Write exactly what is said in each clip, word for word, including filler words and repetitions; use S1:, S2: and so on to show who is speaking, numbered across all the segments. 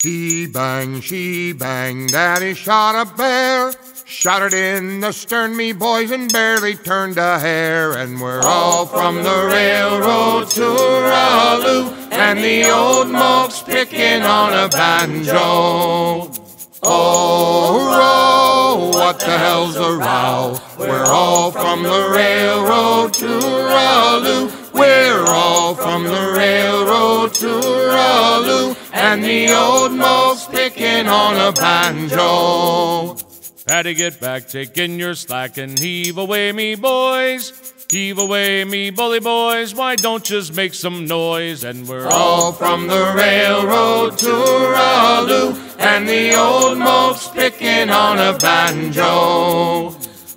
S1: He bang, she bang, Daddy shot a bear. Shot it in the stern, me boys, and barely turned a hair. And we're all from the railroad tooraloo, and the old Moke's picking on a banjo. Oh, row, what the hell's a row? We're all from the railroad tooraloo. We're all from the railroad tooraloo, and the old Moke's picking on a banjo.
S2: Had to get back, take in your slack and heave away, me boys. Heave away, me bully boys, why don't you just make some noise? And we're
S1: all from the railroad tooraloo, and the old Moke's picking on a banjo.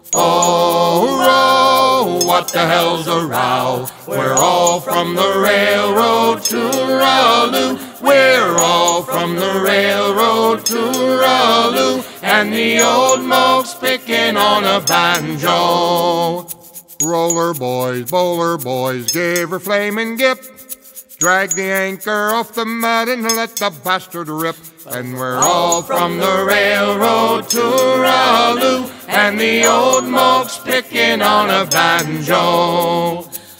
S1: Oh, row, what the hell's a row? We're all from the railroad tooraloo. We're all from the railroad tooraloo, and the old Moke's picking on a banjo. Roller boys, bowler boys, give her flamin' gip. Drag the anchor off the mud and let the bastard rip. And we're all from the railroad tooraloo, and the old Moke's picking on a banjo.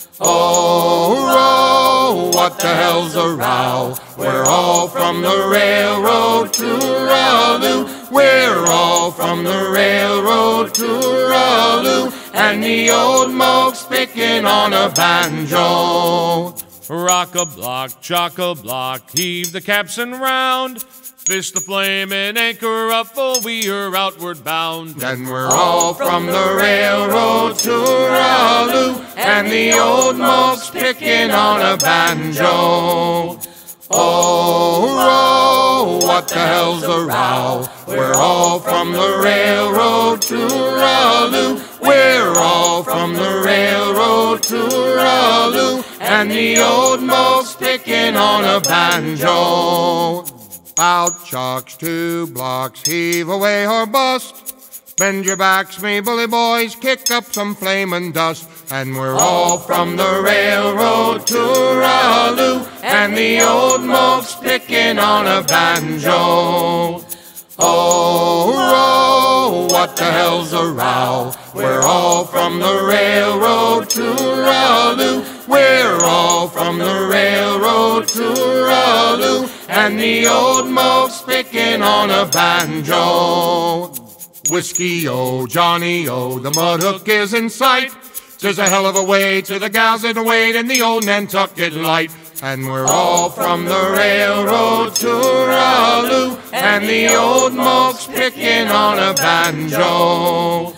S1: Oh, row, what the hell's a row? We're all from the railroad tooraloo. We're all from the railroad tooraloo, and the old Moke's picking on a banjo.
S2: Rock-a-block, chock-a-block, heave the capstan round. Fish the flamin' anchor up, for we are outward bound.
S1: And we're all from the railroad tooraloo, and the old Moke's picking on a banjo. Oh, row, what the hell's a row? We're all from the railroad tooraloo. We're all from the railroad tooraloo, and the old Moke's picking on a banjo. Out chalks two blocks, heave away or bust. Bend your backs, me bully boys, kick up some flamin' dust. And we're all from the railroad tooraloo, and the old Moke's picking on a banjo. Oh, row, what the hell's a row? We're all from the railroad tooraloo. We're all from the railroad tooraloo, and the old Moke's picking on a banjo. Whiskey-o, Johnny-o, the mud hook is in sight. 'Tis a hell of a way to the gals in Wade and the old Nantucket Light. And we're all from the railroad tooraloo, and the old Moke's picking on a banjo.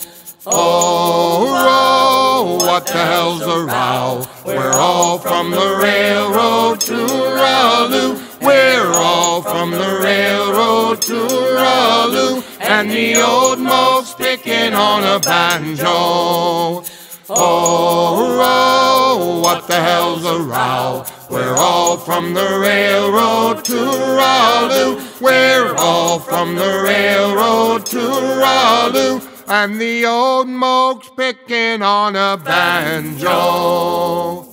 S1: Oh, row, what the hell's a row? We're all from the railroad tooraloo. We're all from the railroad tooraloo, and the old Moke's picking on a banjo. Oh, row, what the hell's a row? We're all from the railroad tooraloo. We're all from the railroad tooraloo, and the old Moke's picking on a banjo.